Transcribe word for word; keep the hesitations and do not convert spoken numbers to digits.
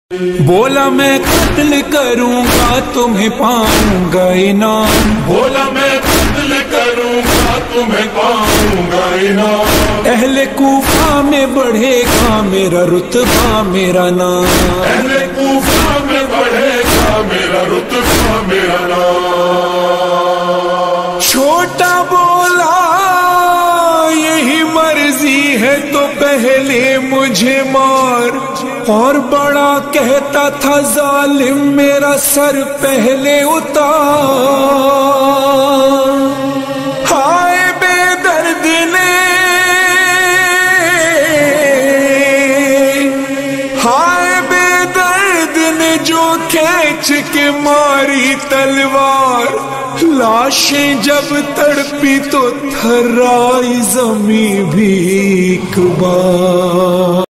بولا میں قتل کروں گا تمہیں پاؤں گا انعام، بولا میں قتل کروں گا تمہیں پاؤں گا انعام، اہل کوفہ میں بڑھے گا میرا رتبہ میرا نام، اہل کوفہ میں بڑھے گا میرا رتبہ میرا نام۔ چھوٹا بولا یہی مرضی ہے تو پہلے مجھے مار، اور بڑا کہتا تھا ظالم میرا سر پہلے اتار۔ ہائے بے درد نے، ہائے بے درد نے جو کھینچ کے ماری تلوار، لاشیں جب تڑپی تو تھرائی زمیں بھی ایک بار۔